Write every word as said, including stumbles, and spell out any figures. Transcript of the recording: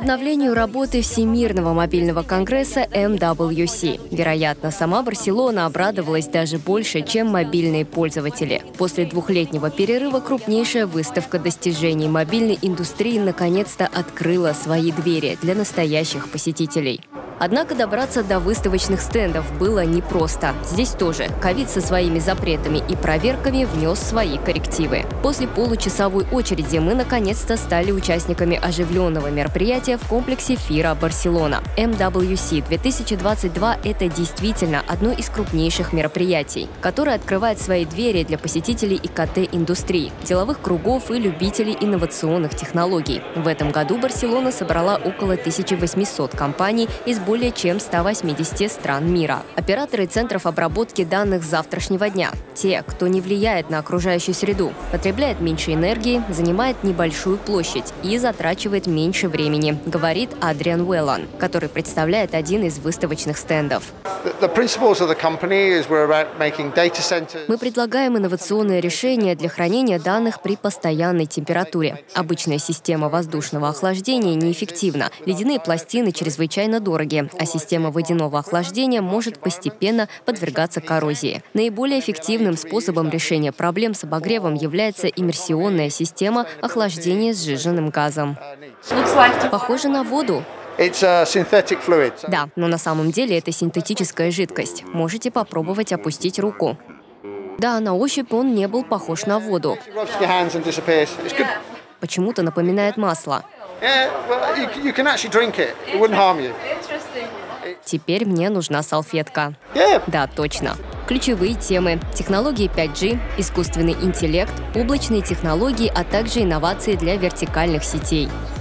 возобновлению работы Всемирного мобильного конгресса эм дабл ю си. Вероятно, сама Барселона обрадовалась даже больше, чем мобильные пользователи. После двухлетнего перерыва крупнейшая выставка достижений мобильной индустрии наконец-то открыла свои двери для настоящих посетителей. Однако добраться до выставочных стендов было непросто. Здесь тоже ковид со своими запретами и проверками внес свои коррективы. После получасовой очереди мы наконец-то стали участниками оживленного мероприятия в комплексе Фира Барселона. эм дабл ю си две тысячи двадцать два – это действительно одно из крупнейших мероприятий, которое открывает свои двери для посетителей и ка тэ-индустрии, деловых кругов и любителей инновационных технологий. В этом году Барселона собрала около тысячи восьмисот компаний из более чем ста восьмидесяти стран мира. Операторы центров обработки данных завтрашнего дня. Те, кто не влияет на окружающую среду, потребляет меньше энергии, занимает небольшую площадь и затрачивает меньше времени, говорит Адриан Уэллан, который представляет один из выставочных стендов. Мы предлагаем инновационное решение для хранения данных при постоянной температуре. Обычная система воздушного охлаждения неэффективна. Ледяные пластины чрезвычайно дороги, а система водяного охлаждения может постепенно подвергаться коррозии. Наиболее эффективным способом решения проблем с обогревом является иммерсионная система охлаждения сжиженным газом. Похоже на воду. Да, но на самом деле это синтетическая жидкость. Можете попробовать опустить руку. Да, на ощупь он не был похож на воду. Почему-то напоминает масло. Теперь мне нужна салфетка. Да, точно. Ключевые темы – технологии пять джи, искусственный интеллект, облачные технологии, а также инновации для вертикальных сетей.